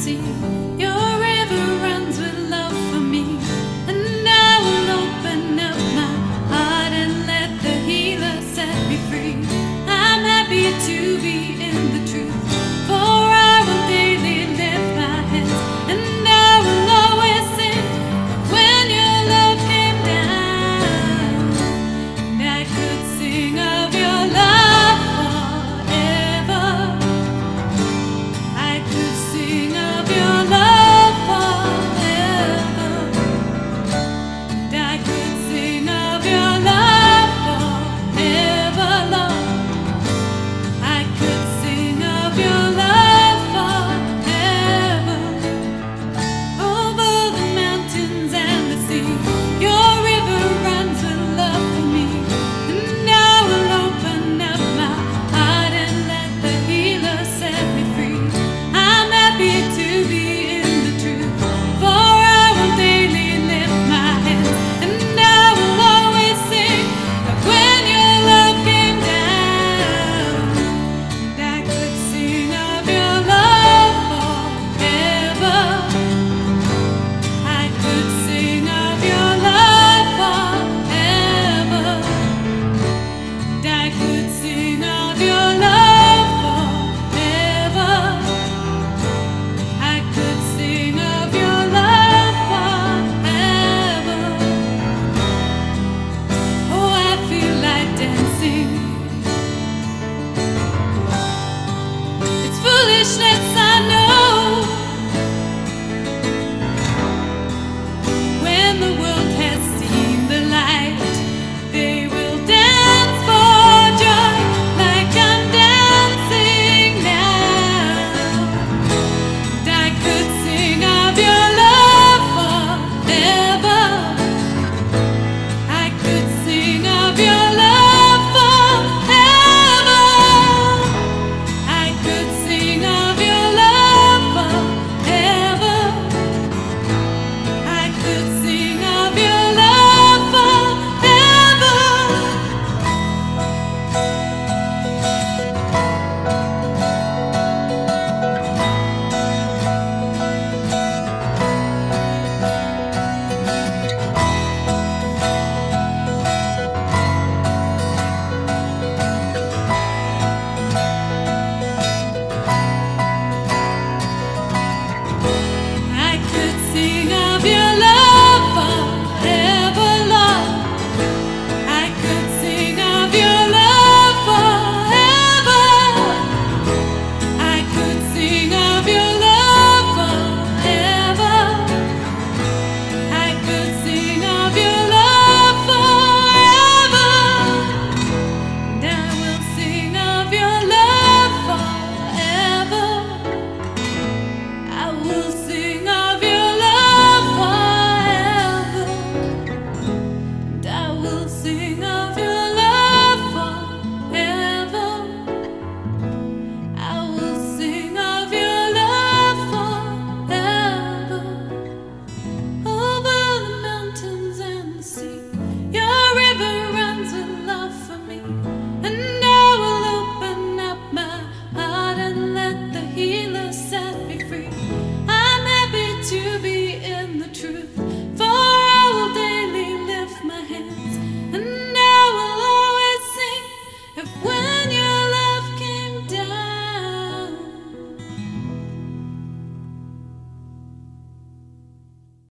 sea. Your river runs with love for me, and I will open up my heart and let the healer set me free. I'm happy to be in the truth, for I will daily lift my hands, and I will always sing when your love came down. And I could sing of your love forever. I could sing of your love forever. And I could sing of your love forever, Lord. I could sing of your love forever. Over the mountains and the sea, your river runs with love for me, and I will open up my heart and let the healer set me free. I'm happy to be in the truth, for I will daily lift my hands, and I will always sing of when your love came down. And I could sing of your love forever. I could sing of your love forever. And I could sing of your love forever. I could sing of your love forever. Oh, I feel like dancing. It's foolishness, I know.